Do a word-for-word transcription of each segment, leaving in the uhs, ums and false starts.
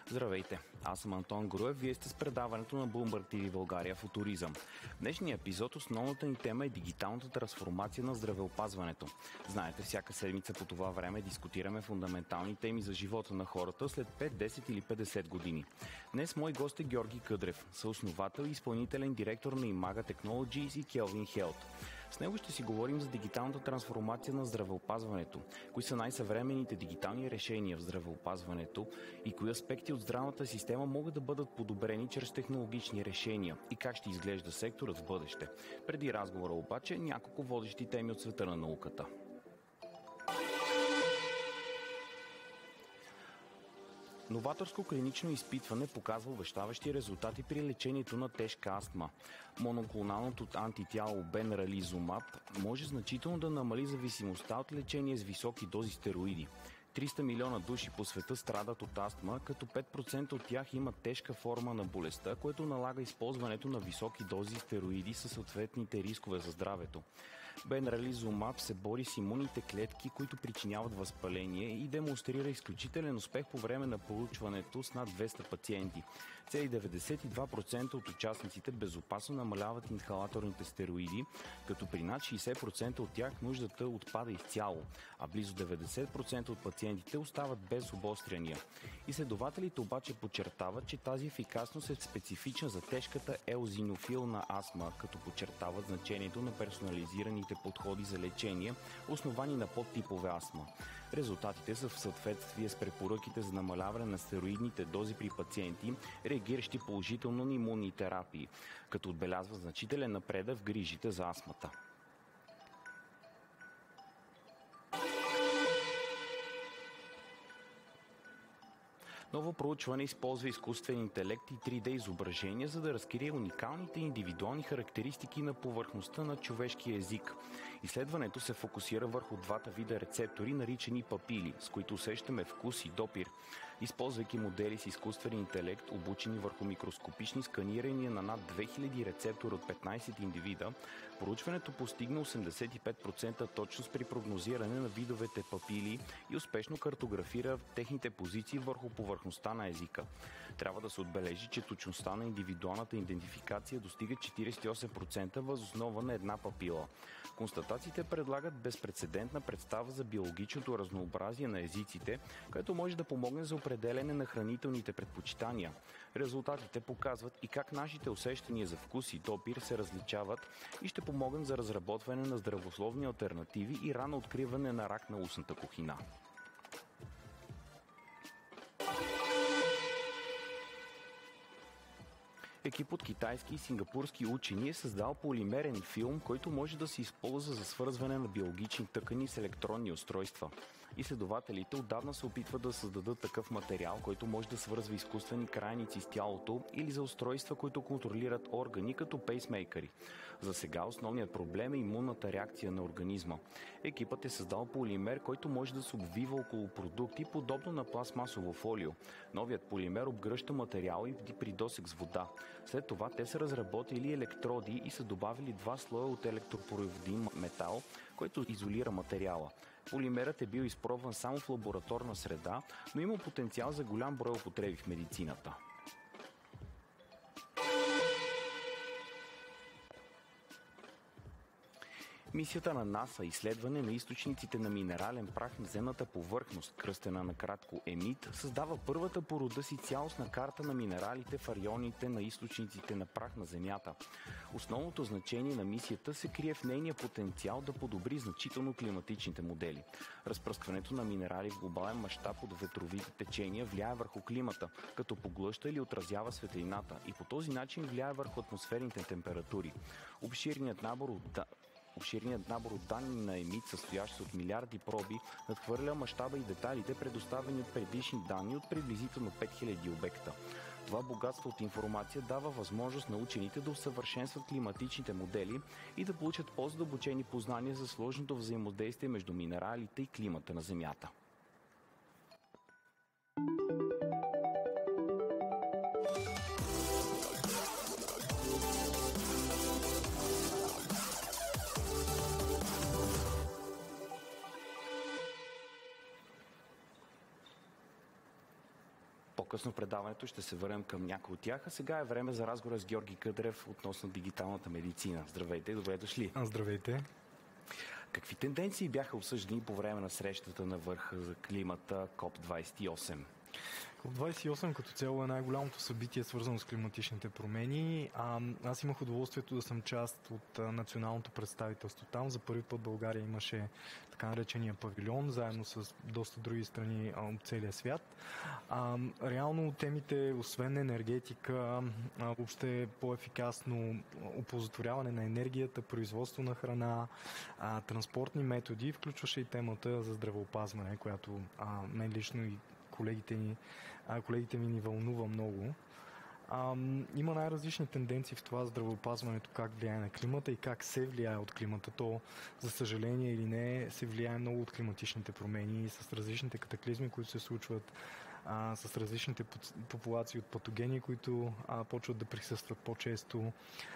Здравейте, аз съм Антон Груев, вие сте с предаването на Bloomberg ти ви България Футуризъм. В днешния епизод основната ни тема е дигиталната трансформация на здравеопазването. Знаете, всяка седмица по това време дискутираме фундаментални теми за живота на хората след пет, десет или петдесет години. Днес мой гост е Георги Къдрев, съосновател и изпълнителен директор на Imaga Technologies и Kelvin Health. С него ще си говорим за дигиталната трансформация на здравеопазването, кои са най-съвременните дигитални решения в здравеопазването и кои аспекти от здравната система могат да бъдат подобрени чрез технологични решения и как ще изглежда секторът в бъдеще. Преди разговора обаче няколко водещи теми от света на науката. Новаторско клинично изпитване показва обещаващи резултати при лечението на тежка астма. Моноклоналното антитяло бенрализумаб може значително да намали зависимостта от лечение с високи дози стероиди. триста милиона души по света страдат от астма, като пет процента от тях имат тежка форма на болестта, което налага използването на високи дози стероиди със съответните рискове за здравето. Бенрализумаб се бори с имунните клетки, които причиняват възпаление и демонстрира изключителен успех по време на проучването с над двеста пациенти. Цели деветдесет и два процента от участниците безопасно намаляват инхалаторните стероиди, като при над шейсет процента от тях нуждата отпада изцяло, а близо деветдесет процента от пациентите остават без обостряния. Изследователите обаче подчертават, че тази ефикасност е специфична за тежката еозинофилна астма, като подчертават значението на персонализираните подходи за лечение, основани на подтипове астма. Резултатите са в съответствие с препоръките за намаляване на стероидните дози при пациенти, реагиращи положително на имунни терапии, като отбелязва значителен напредък в грижите за астмата. Ново проучване използва изкуствен интелект и три Д изображения, за да разкрие уникалните индивидуални характеристики на повърхността на човешкия език. Изследването се фокусира върху двата вида рецептори, наричани папили, с които усещаме вкус и допир. Използвайки модели с изкуствен интелект, обучени върху микроскопични сканирания на над две хиляди рецептори от петнайсет индивида, проучването постигна осемдесет и пет процента точност при прогнозиране на видовете папили и успешно картографира техните позиции върху повърхността на езика. Трябва да се отбележи, че точността на индивидуалната идентификация достига четирийсет и осем процента въз основа на една папила. Констатациите предлагат безпрецедентна представа за биологичното разнообразие на езиците, което може да помогне за определене на хранителните предпочитания. Резултатите показват и как нашите усещания за вкус и допир се различават и ще помогнат за разработване на здравословни алтернативи и рано откриване на рак на устната кухина. Екип от китайски и сингапурски учени е създал полимерен филм, който може да се използва за свързване на биологични тъкани с електронни устройства. Изследователите отдавна се опитват да създадат такъв материал, който може да свързва изкуствени крайници с тялото или за устройства, които контролират органи, като пейсмейкъри. За сега основният проблем е имунната реакция на организма. Екипът е създал полимер, който може да се обвива около продукти, подобно на пластмасово фолио. Новият полимер обгръща материал и при досег с вода. След това те са разработили електроди и са добавили два слоя от електропроводим метал, който изолира материала. Полимерът е бил изпробван само в лабораторна среда, но има потенциал за голям брой употреби в медицината. Мисията на НАСА изследване на източниците на минерален прах на земната повърхност, кръстена на кратко ЕМИТ, създава първата по рода си цялостна карта на минералите в районите на източниците на прах на Земята. Основното значение на мисията се крие в нейния потенциал да подобри значително климатичните модели. Разпръскването на минерали в глобален мащаб от ветровите течения влияе върху климата, като поглъща или отразява светлината и по този начин влияе върху атмосферните температури. Обширният набор от Обширният набор от данни на ЕМИТ, състоящ се от милиарди проби, надхвърля мащаба и детайлите, предоставени от предишни данни от приблизително пет хиляди обекта. Това богатство от информация дава възможност на учените да усъвършенстват климатичните модели и да получат по-задълбочени познания за сложното взаимодействие между минералите и климата на Земята. По-късно в предаването ще се върнем към някои от тях, а сега е време за разговора с Георги Къдрев относно дигиталната медицина. Здравейте, добре дошли. Здравейте. Какви тенденции бяха обсъждани по време на срещата на върха за климата коп двадесет и осем? коп двадесет и осем като цяло е най-голямото събитие, свързано с климатичните промени. А, аз имах удоволствието да съм част от а, националното представителство там. За първи път България имаше така наречения павилион, заедно с доста други страни а, от целия свят. А, реално темите, освен енергетика, а, въобще по-ефикасно оползотворяване на енергията, производство на храна, а, транспортни методи, включваше и темата за здравеопазване, която а, мен лично и колегите ми, колегите ми ни вълнува много. А, има най-различни тенденции в това здравеопазването, как влияе на климата и как се влияе от климата. То, за съжаление или не, се влияе много от климатичните промени с различните катаклизми, които се случват, а, с различните популации от патогени, които а, почват да присъстват по-често.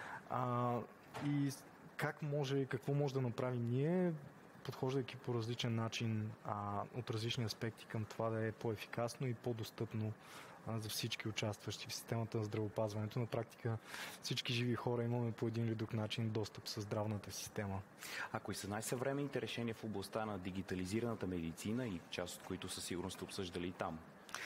А, и как може, какво може да направим ние, подхождайки по различен начин а, от различни аспекти към това да е по-ефикасно и по-достъпно а, за всички участващи в системата на здравеопазването. На практика всички живи хора имаме по един или друг начин достъп със здравната система. А кои са най-съвременните решения в областта на дигитализираната медицина и част от които със сигурност обсъждали и там?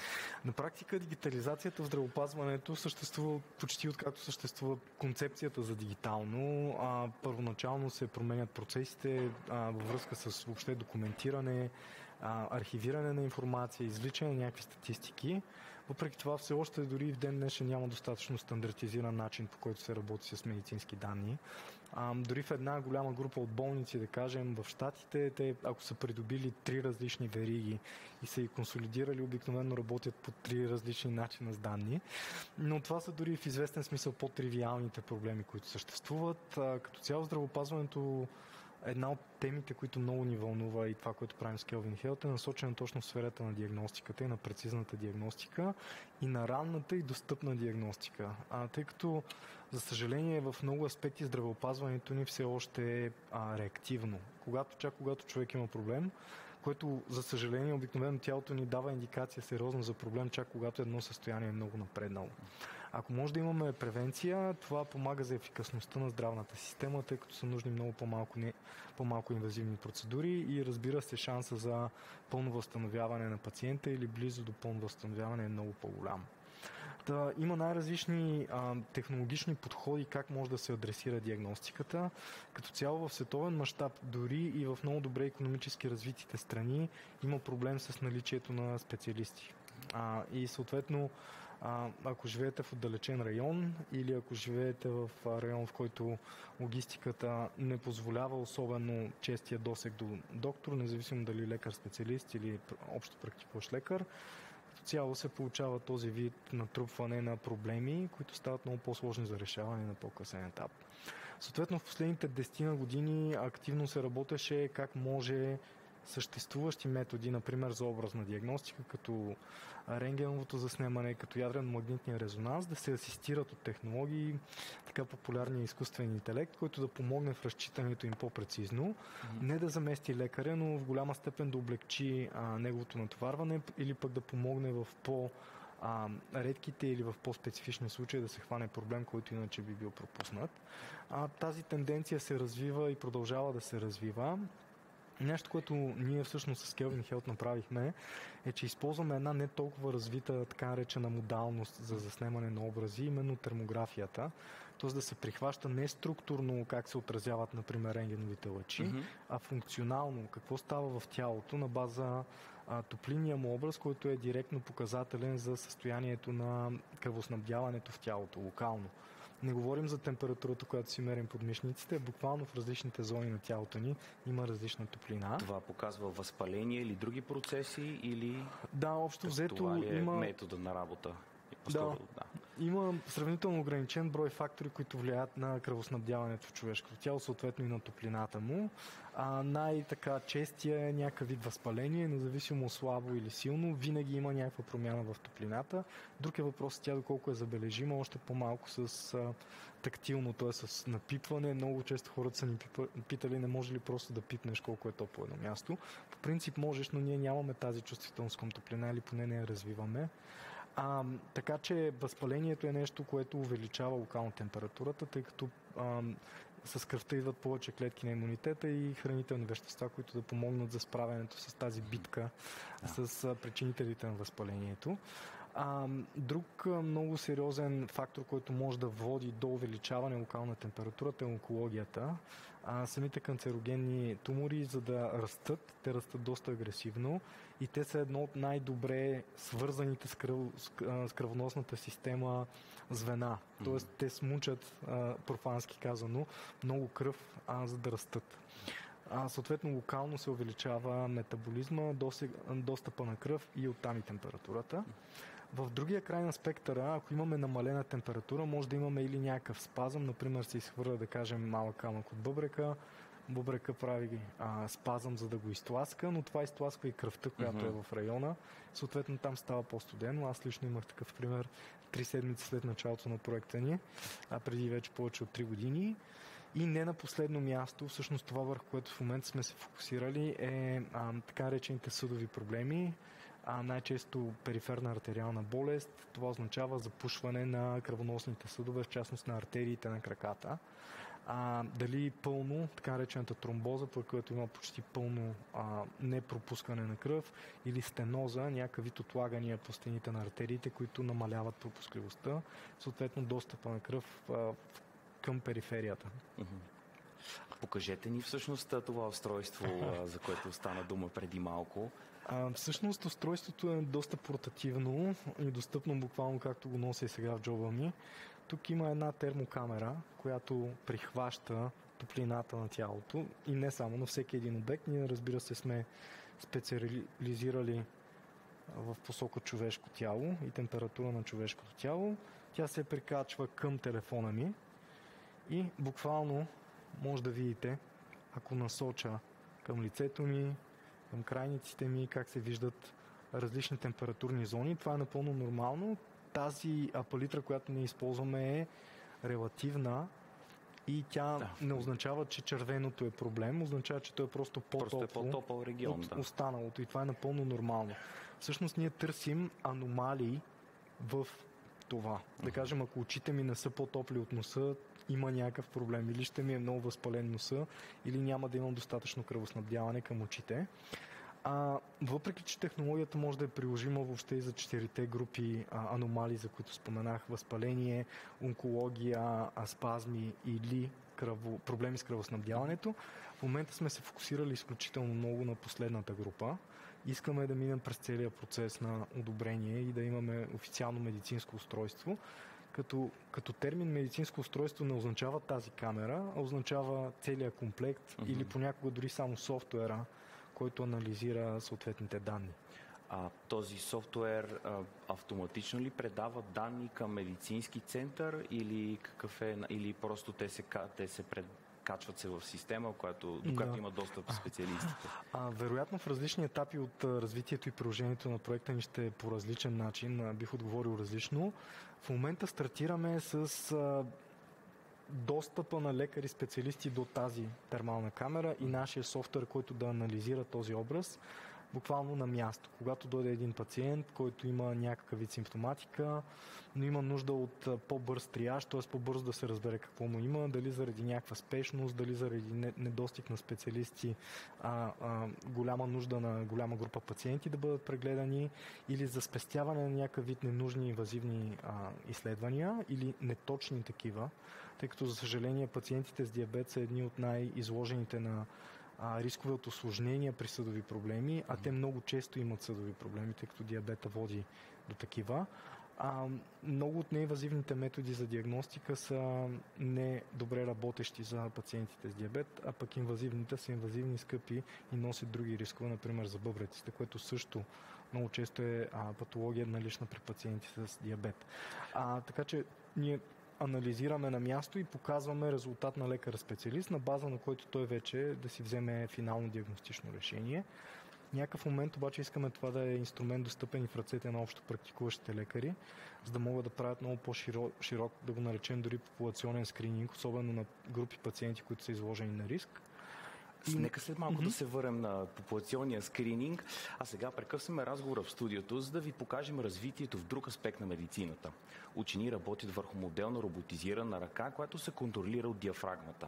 На практика дигитализацията в здравеопазването съществува почти откакто съществува концепцията за дигитално. А, първоначално се променят процесите а, във връзка с въобще документиране, а, архивиране на информация, извличане на някакви статистики. Въпреки това все още дори и в ден днешен няма достатъчно стандартизиран начин, по който се работи с медицински данни. А, дори в една голяма група от болници, да кажем, в Щатите, те, ако са придобили три различни вериги и са и консолидирали, обикновено работят по три различни начина с данни. Но това са дори в известен смисъл по-тривиалните проблеми, които съществуват. А, като цяло здравеопазването, една от темите, които много ни вълнува и това, което правим с Kelvin Health, е насочена точно в сферата на диагностиката и на прецизната диагностика и на ранната и достъпна диагностика. А, тъй като, за съжаление, в много аспекти здравеопазването ни все още е а, реактивно. Когато, чак когато човек има проблем, което, за съжаление, обикновено тялото ни дава индикация сериозно за проблем, чак когато едно състояние е много напреднало. Ако може да имаме превенция, това помага за ефикасността на здравната система, тъй като са нужни много по-малко, не, по-малко инвазивни процедури и, разбира се, шанса за пълно възстановяване на пациента или близо до пълно възстановяване е много по-голям. Да, има най-различни а, технологични подходи как може да се адресира диагностиката. Като цяло в световен мащаб, дори и в много добре икономически развитите страни, има проблем с наличието на специалисти. А, и съответно, а, ако живеете в отдалечен район или ако живеете в район, в който логистиката не позволява особено честия досег до доктор, независимо дали лекар-специалист или общо практикуващ лекар, като цяло се получава този вид натрупване на проблеми, които стават много по-сложни за решаване на по-късен етап. Съответно, в последните десет години активно се работеше как може съществуващи методи, например за образна диагностика, като рентгеновото заснемане, като ядрено-магнитния резонанс, да се асистират от технологии, така популярния изкуствен интелект, който да помогне в разчитането им по-прецизно, mm-hmm. не да замести лекаря, но в голяма степен да облегчи а, неговото натоварване или пък да помогне в по- А, редките или в по-специфични случаи да се хване проблем, който иначе би бил пропуснат. А, тази тенденция се развива и продължава да се развива. Нещо, което ние всъщност с Kelvin Health направихме, е, че използваме една не толкова развита, така наречена модалност за заснемане на образи, именно термографията. Т.е. да се прихваща не структурно как се отразяват, например, рентгеновите лъчи, mm-hmm. а функционално какво става в тялото на база а, топлинния му образ, който е директно показателен за състоянието на кръвоснабдяването в тялото, локално. Не говорим за температурата, която си мерим под мишниците, буквално в различните зони на тялото ни има различна топлина. Това показва възпаление или други процеси, или да, общо взето това ли е има метода на работа? Да, да. Има сравнително ограничен брой фактори, които влияят на кръвоснабдяването в човешкото тяло, съответно и на топлината му. А най-така честия е някакъв вид възпаление, независимо слабо или силно, винаги има някаква промяна в топлината. Друг е въпрос тя доколко е забележима, още по-малко с а, тактилно, т.е. с напипване. Много често хората са ни питали, не може ли просто да пипнеш колко е топло едно място. По принцип можеш, но ние нямаме тази чувствителност към топлина или поне не я развиваме. А, така че възпалението е нещо, което увеличава локално температурата, тъй като а, с кръвта идват повече клетки на имунитета и хранителни вещества, които да помогнат за справянето с тази битка да. с а, причинителите на възпалението. А, друг а, много сериозен фактор, който може да води до увеличаване локална температурата е онкологията. А, самите канцерогенни тумори, за да растат, те растат доста агресивно и те са едно от най-добре свързаните с, кръв, с, с кръвоносната система звена. Mm-hmm. Тоест те смучат, а, профански казано, много кръв, а, за да растат. А, съответно, локално се увеличава метаболизма, достъпа на кръв и оттам и температурата. В другия край на спектъра, ако имаме намалена температура, може да имаме или някакъв спазъм, например се изхвърля, да кажем, малък камък от бъбрека, бъбрека прави а, спазъм, за да го изтласка, но това изтласква и кръвта, която mm-hmm. е в района. Съответно, там става по-студено. Аз лично имах такъв пример три седмици след началото на проекта ни, а преди вече повече от три години. И не на последно място, всъщност това, върху което в момента сме се фокусирали, е а, така наречените съдови проблеми, а най-често периферна артериална болест. Това означава запушване на кръвоносните съдове, в частност на артериите на краката. А, дали пълно, така наречената тромбоза, при която има почти пълно а, непропускане на кръв, или стеноза, някакъв вид отлагания по стените на артериите, които намаляват пропускливостта, съответно достъпа на кръв а, към периферията. Покажете ни всъщност това устройство, за което стана дума преди малко. А, всъщност устройството е доста портативно и достъпно буквално както го нося и сега в джоба ми. Тук има една термокамера, която прихваща топлината на тялото и не само на всеки един обект. Ние, разбира се, сме специализирали в посока човешко тяло и температура на човешкото тяло. Тя се прикачва към телефона ми и буквално може да видите, ако насоча към лицето ми, към крайниците ми, как се виждат различни температурни зони. Това е напълно нормално. Тази палитра, която ние използваме, е релативна и тя да. не означава, че червеното е проблем, означава, че той е просто по-топло, просто е по-топъл регион, от да. останалото и това е напълно нормално. Всъщност ние търсим аномалии в това. Да кажем, ако очите ми не са по-топли от носа, има някакъв проблем. Или ще ми е много възпален носа, или няма да имам достатъчно кръвоснабдяване към очите. А, въпреки, че технологията може да е приложима въобще и за четирите групи а, аномалии, за които споменах, възпаление, онкология, спазми или кръво, проблеми с кръвоснабдяването, в момента сме се фокусирали изключително много на последната група. Искаме да минем през целия процес на одобрение и да имаме официално медицинско устройство. Като, като термин медицинско устройство не означава тази камера, а означава целият комплект mm-hmm. или понякога дори само софтуера, който анализира съответните данни. А този софтуер а, автоматично ли предава данни към медицински център или какъв е, или просто те се, те се пред, качват се в система, която, до която да. има достъп специалистите? А, а, вероятно в различни етапи от а, развитието и приложението на проекта ни ще е по различен начин. А, бих отговорил различно. В момента стартираме с а, достъпа на лекари специалисти до тази термална камера и нашия софтуер, който да анализира този образ буквално на място. Когато дойде един пациент, който има някакъв вид симптоматика, но има нужда от по-бърз триаж, т.е. по-бързо да се разбере какво му има, дали заради някаква спешност, дали заради недостиг на специалисти, а, а, голяма нужда на голяма група пациенти да бъдат прегледани, или за спестяване на някакъв вид ненужни инвазивни а, изследвания или неточни такива, тъй като за съжаление пациентите с диабет са едни от най-изложените на рискове от усложнения при съдови проблеми, а те много често имат съдови проблеми, тъй като диабета води до такива. А, много от неинвазивните методи за диагностика са не добре работещи за пациентите с диабет, а пък инвазивните са инвазивни, скъпи и носят други рискове, например за бъбреците, което също много често е а, патология налична при пациенти с диабет. А, така че ние анализираме на място и показваме резултат на лекар-специалист, на база на който той вече да си вземе финално диагностично решение. В някакъв момент обаче искаме това да е инструмент достъпен и в ръцете на общо практикуващите лекари, за да могат да правят много по-широк, да го наречем дори популационен скрининг, особено на групи пациенти, които са изложени на риск. И... Нека след малко mm-hmm. да се върнем на популационния скрининг, а сега прекъсваме разговора в студиото, за да ви покажем развитието в друг аспект на медицината. Учени работят върху моделна роботизирана ръка, която се контролира от диафрагмата.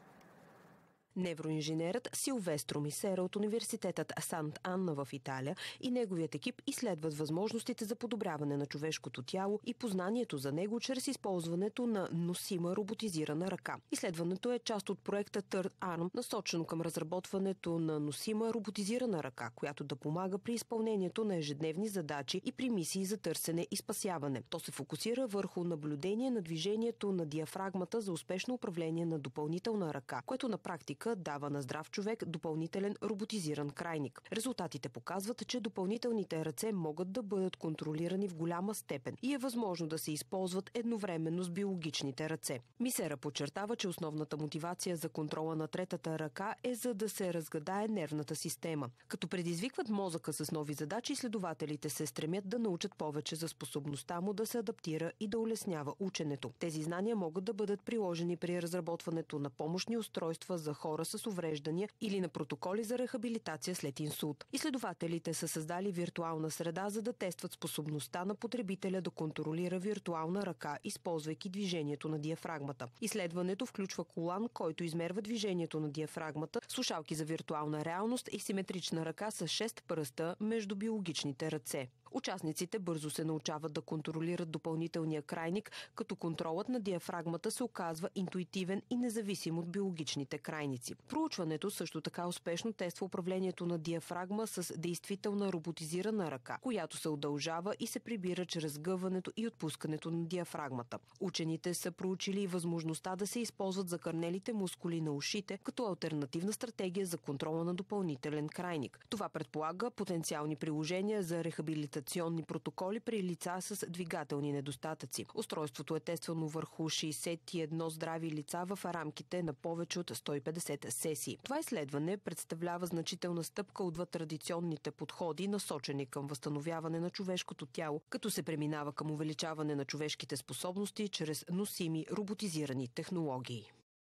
Невроинженерът Силвестро Мисера от университетът Сант Анна в Италия и неговият екип изследват възможностите за подобряване на човешкото тяло и познанието за него чрез използването на носима роботизирана ръка. Изследването е част от проекта Third Arm, насочено към разработването на носима роботизирана ръка, която да помага при изпълнението на ежедневни задачи и при мисии за търсене и спасяване. То се фокусира върху наблюдение на движението на диафрагмата за успешно управление на допълнителна ръка, което на практика дава на здрав човек допълнителен роботизиран крайник. Резултатите показват, че допълнителните ръце могат да бъдат контролирани в голяма степен и е възможно да се използват едновременно с биологичните ръце. Мисера подчертава, че основната мотивация за контрола на третата ръка е за да се разгадае нервната система. Като предизвикват мозъка с нови задачи, изследователите се стремят да научат повече за способността му да се адаптира и да улеснява ученето. Тези знания могат да бъдат приложени при разработването на помощни устройства за хора с увреждания или на протоколи за рехабилитация след инсулт. Изследователите са създали виртуална среда, за да тестват способността на потребителя да контролира виртуална ръка, използвайки движението на диафрагмата. Изследването включва колан, който измерва движението на диафрагмата, слушалки за виртуална реалност и симетрична ръка с шест пръста между биологичните ръце. Участниците бързо се научават да контролират допълнителния крайник, като контролът на диафрагмата се оказва интуитивен и независим от биологичните крайници. Проучването също така успешно тества управлението на диафрагма с действителна роботизирана ръка, която се удължава и се прибира чрез гъването и отпускането на диафрагмата. Учените са проучили и възможността да се използват закърнелите мускули на ушите като алтернативна стратегия за контрола на допълнителен крайник. Това предполага потенциални приложения за рехабилитация протоколи при лица с двигателни недостатъци. Устройството е тествано върху шейсет и едно здрави лица в рамките на повече от сто и петдесет сесии. Това изследване представлява значителна стъпка отвъд традиционните подходи, насочени към възстановяване на човешкото тяло, като се преминава към увеличаване на човешките способности чрез носими роботизирани технологии.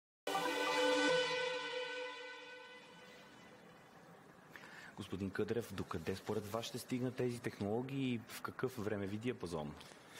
Господин Къдрев, докъде според вас ще стигнат тези технологии и в какъв времеви диапазон?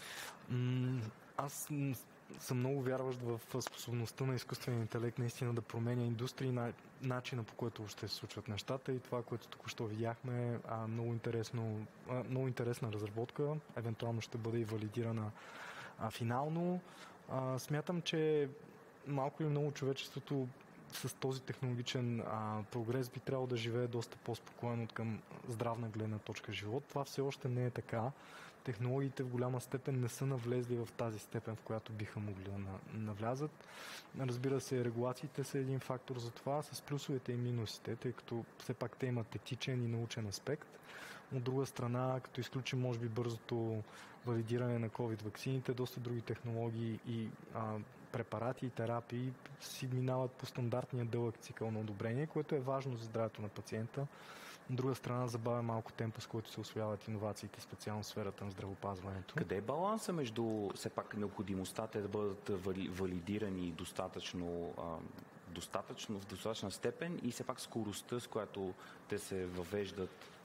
Аз съм много вярващ в способността на изкуствения интелект наистина да променя индустрии, начина по който ще се случват нещата и това, което току-що видяхме, а, много, интересно, а, много интересна разработка, евентуално ще бъде и валидирана а, финално. А, смятам, че малко или много човечеството с този технологичен а, прогрес би трябвало да живее доста по-спокойно от към здравна гледна точка живот. Това все още не е така. Технологиите в голяма степен не са навлезли в тази степен, в която биха могли да навлязат. Разбира се, регулациите са един фактор за това, с плюсовете и минусите, тъй като все пак те имат етичен и научен аспект. От друга страна, като изключим може би бързото валидиране на COVID ваксините, доста други технологии и а, препарати и терапии си минават по стандартния дълъг цикъл на одобрение, което е важно за здравето на пациента. От друга страна, забавя малко темпа, с който се усвояват иновациите, специално в сферата на здравеопазването. Къде е баланса между все пак необходимостта те да бъдат валидирани достатъчно, а, достатъчно в достатъчна степен и все пак скоростта, с която те се въвеждат?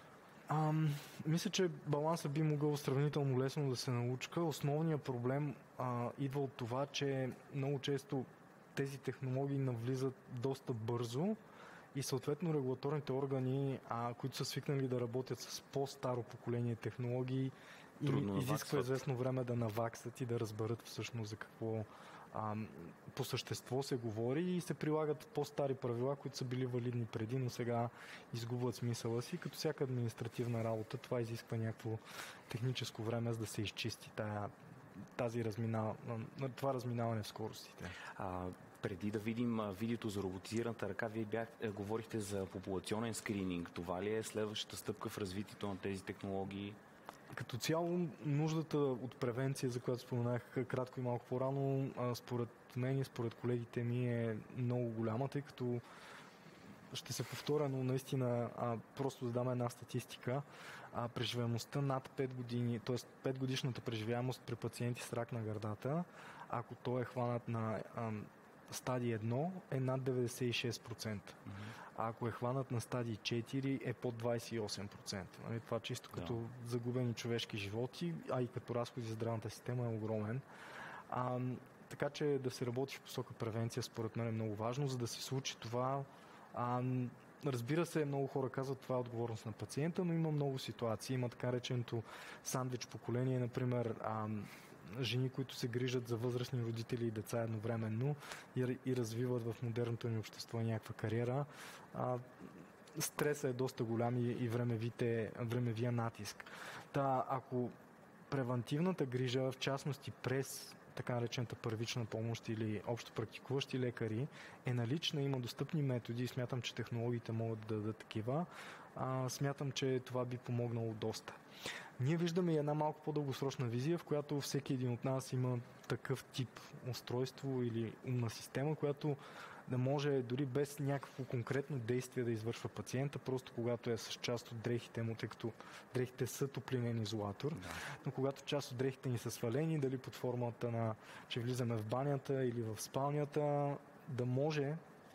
А, мисля, че балансът би могъл сравнително лесно да се научка. Основният проблем а, идва от това, че много често тези технологии навлизат доста бързо и съответно регулаторните органи, а, които са свикнали да работят с по-старо поколение технологии, и изисква известно време да наваксат и да разберат всъщност за какво а, по същество се говори и се прилагат по-стари правила, които са били валидни преди, но сега изгубват смисъла си. Като всяка административна работа, това изисква някакво техническо време, за да се изчисти тая, тази разминава, това разминаване в скоростите. А, преди да видим видеото за роботизираната ръка, вие бях, е, говорихте за популационен скрининг. Това ли е следващата стъпка в развитието на тези технологии? Като цяло, нуждата от превенция, за която споменах кратко и малко по-рано, според мен и според колегите ми е много голяма, тъй като ще се повторя, но наистина а, просто да дам една статистика. А, преживяемостта над пет години, т.е. пет годишната преживяемост при пациенти с рак на гърдата, ако той е хванат на а, стадий едно е над деветдесет и шест процента. Mm-hmm. А ако е хванат на стадий четири е под двадесет и осем процента. Нали? Това чисто като yeah. загубени човешки животи, а и като разходи за здравната система е огромен. А, така че да се работи в посока превенция според мен е много важно, за да се случи това. А, разбира се, много хора казват, това е отговорност на пациента, но има много ситуации. Има така реченото сандвич поколение, например, а, жени, които се грижат за възрастни родители и деца едновременно и, и развиват в модерното ни общество някаква кариера. А, стресът е доста голям и, и времевите, времевия натиск. Та, ако превантивната грижа, в частности през така наречената първична помощ или общо практикуващи лекари е налична, има достъпни методи и смятам, че технологиите могат да дадат такива. А, смятам, че това би помогнало доста. Ние виждаме и една малко по-дългосрочна визия, в която всеки един от нас има такъв тип устройство или умна система, която да може дори без някакво конкретно действие да извършва пациента, просто когато е с част от дрехите му, тъй като дрехите са топлинен изолатор, да. Но когато част от дрехите ни са свалени, дали под формата на, че влизаме в банята или в спалнята, да може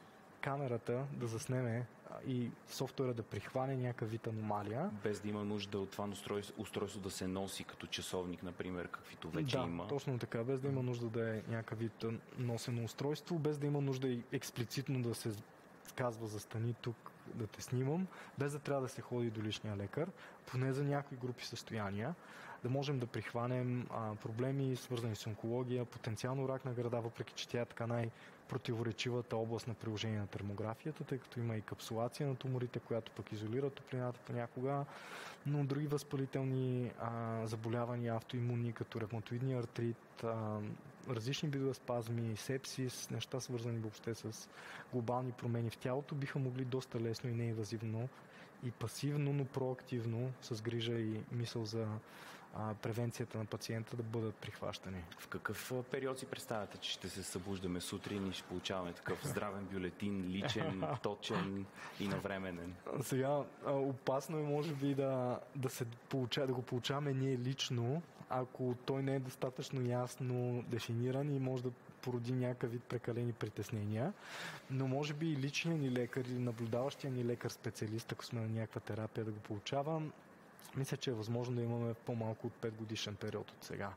камерата да заснеме и софтуера да прихване някакъв вид аномалия. Без да има нужда от това устройство, устройство да се носи като часовник, например, каквито вече да, има. Да, точно така. Без да има нужда да е някакъв вид носено устройство, без да има нужда и експлицитно да се казва застани тук да те снимам, без да трябва да се ходи до личния лекар, поне за някои групи състояния, да можем да прихванем а, проблеми, свързани с онкология, потенциално рак на гърда, въпреки че тя е така най-противоречивата област на приложение на термографията, тъй като има и капсулация на туморите, която пък изолира топлината понякога, но други възпалителни а, заболявания, автоимунни, като ревматоидния артрит, а, различни видове спазми, сепсис, неща свързани въобще с глобални промени в тялото, биха могли доста лесно и неинвазивно и пасивно, но проактивно, с грижа и мисъл за а, превенцията на пациента да бъдат прихващани. В какъв период си представяте, че ще се събуждаме сутрин и ще получаваме такъв здравен бюлетин, личен, точен и навременен? Сега опасно е може би да, да, се получа, да го получаваме ние лично, ако той не е достатъчно ясно дефиниран и може да породи някакъв вид прекалени притеснения, но може би и личният ни лекар или наблюдаващия ни лекар-специалист, ако сме на някаква терапия да го получава, мисля, че е възможно да имаме по-малко от пет годишен период от сега.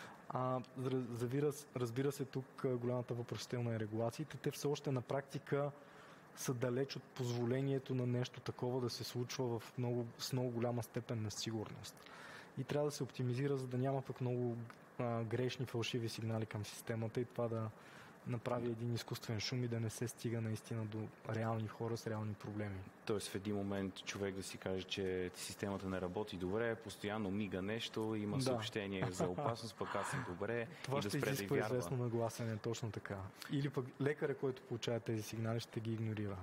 А, разбира, разбира се, тук голямата въпросителна е регулациите. Те все още на практика са далеч от позволението на нещо такова да се случва в много, с много голяма степен на сигурност. И трябва да се оптимизира, за да няма пък много а, грешни, фалшиви сигнали към системата и това да направи един изкуствен шум и да не се стига наистина до реални хора с реални проблеми. Тоест в един момент човек да си каже, че системата не работи добре, постоянно мига нещо, има да. съобщение за опасност, пък аз съм добре това и да спре да вярва. Това ще изисква известно нагласене, точно така. Или пък лекаря, който получава тези сигнали, ще ги игнорира.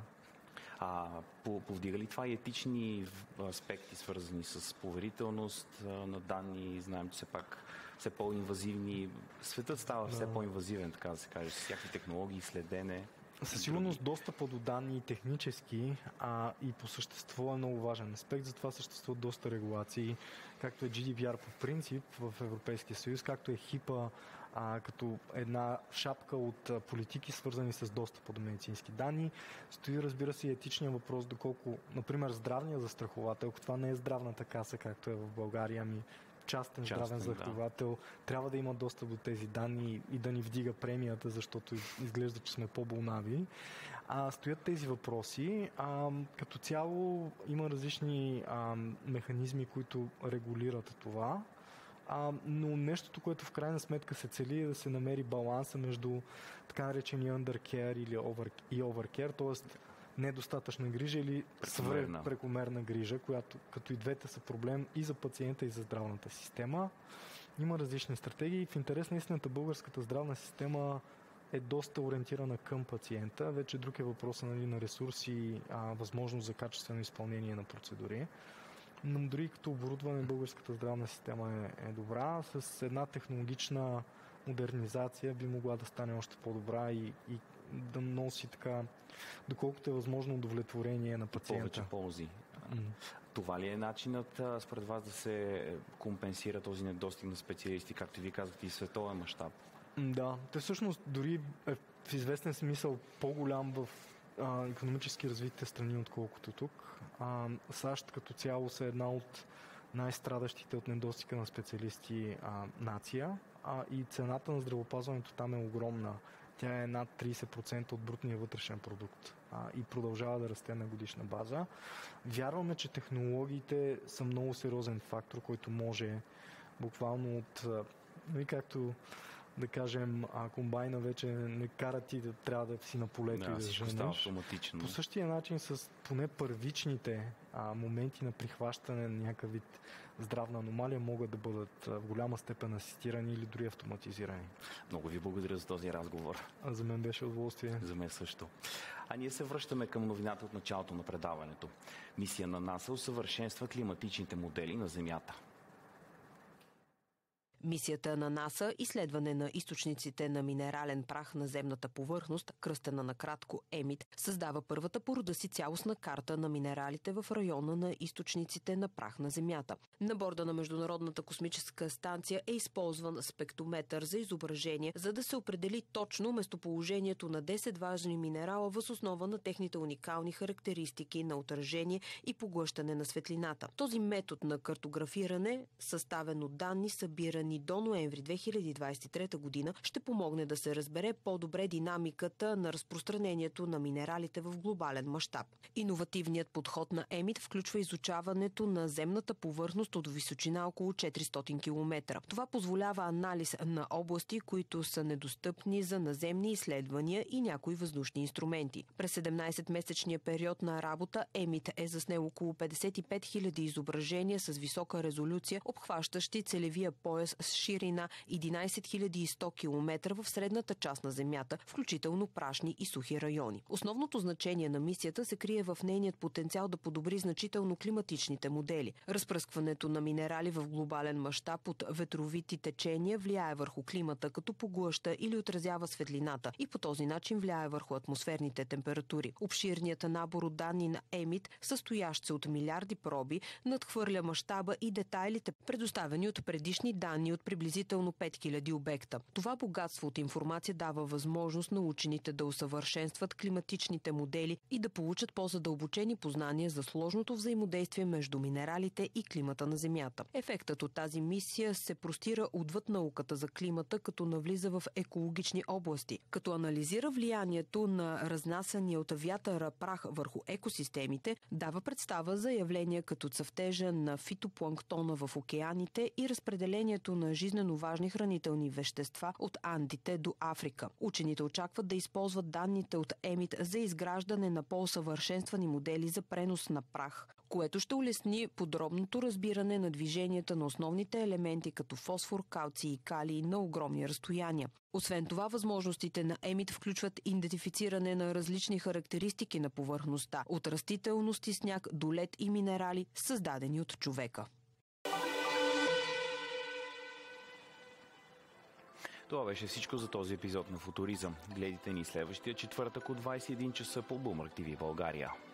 А повдига ли това и етични аспекти, свързани с поверителност на данни? Знаем, че все пак все по-инвазивни. Светът става да. все по-инвазивен, така да се каже, с всякакви технологии, следене. Със сигурност достъпа до данни технически, а и по същество е много важен аспект. Затова съществуват доста регулации, както е джи ди пи ар по принцип в Европейския съюз, както е хипа а, като една шапка от а, политики, свързани с достъпа до медицински данни. Стои, разбира се, и етичния въпрос, доколко, например, здравния застраховател, ако това не е здравната каса, както е в България, ми частен, частен здравен застраховател, да. трябва да има достъп до тези данни и да ни вдига премията, защото изглежда, че сме по-болнави. А, стоят тези въпроси. А, като цяло има различни а, механизми, които регулират това. А, но нещото, което в крайна сметка се цели е да се намери баланса между така наречения undercare или over, и overcare, т.е. недостатъчна грижа или свръх прекомерна грижа, която като и двете са проблем и за пациента, и за здравната система. Има различни стратегии. В интерес на истината българската здравна система е доста ориентирана към пациента. Вече друг е въпросът, нали, на ресурси и възможност за качествено изпълнение на процедури. Но дори като оборудване българската здравна система е, е добра. С една технологична модернизация би могла да стане още по-добра и, и да носи така, доколкото е възможно удовлетворение на пациента. Повече ползи. Mm. Това ли е начинът според вас да се компенсира този недостиг на специалисти, както ви казахте, и световен мащаб? Да, те всъщност дори е в известен смисъл по-голям в а, икономически развитите страни, отколкото тук. А, САЩ като цяло са една от най-страдащите от недостига на специалисти а, нация а, и цената на здравеопазването там е огромна. Тя е над трийсет процента от брутния вътрешен продукт а, и продължава да расте на годишна база. Вярваме, че технологиите са много сериозен фактор, който може буквално от, ну и както да кажем, а, комбайна вече не кара ти да трябва да си на полето да, и да женеш. Автоматично. По същия начин с поне първичните а, моменти на прихващане на някакъв вид здравна аномалия могат да бъдат в голяма степен асистирани или дори автоматизирани. Много ви благодаря за този разговор. А за мен беше удоволствие. За мен също. А ние се връщаме към новината от началото на предаването. Мисия на НАСА усъвършенства климатичните модели на Земята. Мисията на НАСА изследване на източниците на минерален прах на земната повърхност, кръстена на кратко ЕМИТ, създава първата по рода си цялостна карта на минералите в района на източниците на прах на Земята. На борда на Международната космическа станция е използван спектрометър за изображение, за да се определи точно местоположението на десет важни минерала въз основа на техните уникални характеристики на отражение и поглъщане на светлината. Този метод на картографиране, съставен от данни, събирани до ноември две хиляди двадесет и трета година, ще помогне да се разбере по-добре динамиката на разпространението на минералите в глобален мащаб. Иновативният подход на ЕМИТ включва изучаването на земната повърхност от височина около четиристотин километра. Това позволява анализ на области, които са недостъпни за наземни изследвания и някои въздушни инструменти. През седемнадесетмесечния период на работа ЕМИТ е заснел около петдесет и пет хиляди изображения с висока резолюция, обхващащи целевия пояс с ширина единадесет хиляди и сто километра в средната част на Земята, включително прашни и сухи райони. Основното значение на мисията се крие в нейният потенциал да подобри значително климатичните модели. Разпръскването на минерали в глобален мащаб от ветровити течения влияе върху климата, като поглъща или отразява светлината и по този начин влияе върху атмосферните температури. Обширният набор от данни на ЕМИТ, състоящ се от милиарди проби, надхвърля мащаба и детайлите, предоставени от предишни данни от приблизително пет хиляди обекта. Това богатство от информация дава възможност на учените да усъвършенстват климатичните модели и да получат по-задълбочени познания за сложното взаимодействие между минералите и климата на Земята. Ефектът от тази мисия се простира отвъд науката за климата, като навлиза в екологични области. Като анализира влиянието на разнасяния от вятъра прах върху екосистемите, дава представа за явления като цъфтежа на фитопланктона в океаните и разпределението на жизнено важни хранителни вещества от Андите до Африка. Учените очакват да използват данните от ЕМИТ за изграждане на по-усъвършенствани модели за пренос на прах, което ще улесни подробното разбиране на движенията на основните елементи като фосфор, калций и калий на огромни разстояния. Освен това, възможностите на ЕМИТ включват идентифициране на различни характеристики на повърхността, от растителност и сняг до лед и минерали, създадени от човека. Това беше всичко за този епизод на Футуризъм. Гледайте ни следващия четвъртък от двадесет и един часа по Bloomberg ти ви България.